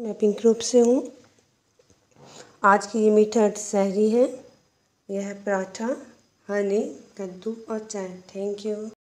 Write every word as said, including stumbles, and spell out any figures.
मैं pink group से हूँ। आज की ये मीठा सहरी है। यह है पराठा, हनी, कद्दू और चाय। Thank you.